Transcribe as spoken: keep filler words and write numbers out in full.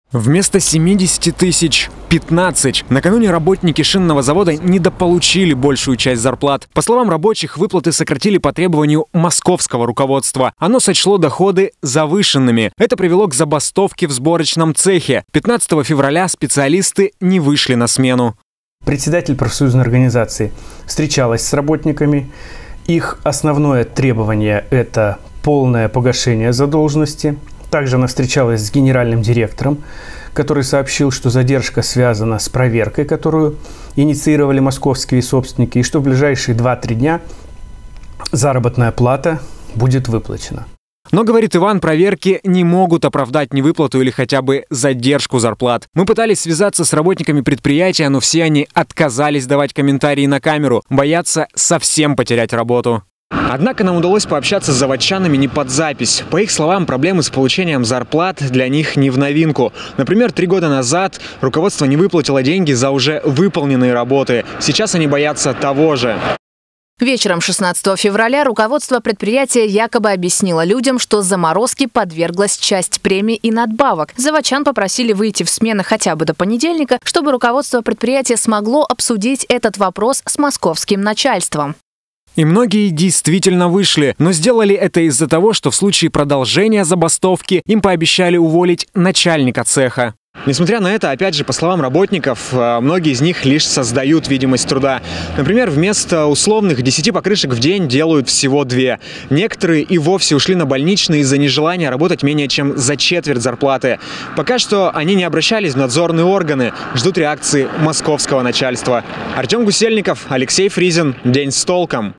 Вместо семидесяти тысяч – пятнадцать. Накануне работники шинного завода недополучили большую часть зарплат. По словам рабочих, выплаты сократили по требованию московского руководства. Оно сочло доходы завышенными. Это привело к забастовке в сборочном цехе. пятнадцатого февраля специалисты не вышли на смену. Председатель профсоюзной организации встречалась с работниками. Их основное требование – это полное погашение задолженности. Также она встречалась с генеральным директором, который сообщил, что задержка связана с проверкой, которую инициировали московские собственники, и что в ближайшие два-три дня заработная плата будет выплачена. Но, говорит Иван, проверки не могут оправдать невыплату или хотя бы задержку зарплат. Мы пытались связаться с работниками предприятия, но все они отказались давать комментарии на камеру, боятся совсем потерять работу. Однако нам удалось пообщаться с заводчанами не под запись. По их словам, проблемы с получением зарплат для них не в новинку. Например, три года назад руководство не выплатило деньги за уже выполненные работы. Сейчас они боятся того же. Вечером шестнадцатого февраля руководство предприятия якобы объяснило людям, что заморозке подверглась часть премий и надбавок. Заводчан попросили выйти в смены хотя бы до понедельника, чтобы руководство предприятия смогло обсудить этот вопрос с московским начальством. И многие действительно вышли, но сделали это из-за того, что в случае продолжения забастовки им пообещали уволить начальника цеха. Несмотря на это, опять же, по словам работников, многие из них лишь создают видимость труда. Например, вместо условных десяти покрышек в день делают всего две. Некоторые и вовсе ушли на больничные из-за нежелания работать менее чем за четверть зарплаты. Пока что они не обращались в надзорные органы, ждут реакции московского начальства. Артем Гусельников, Алексей Фризин. День с толком.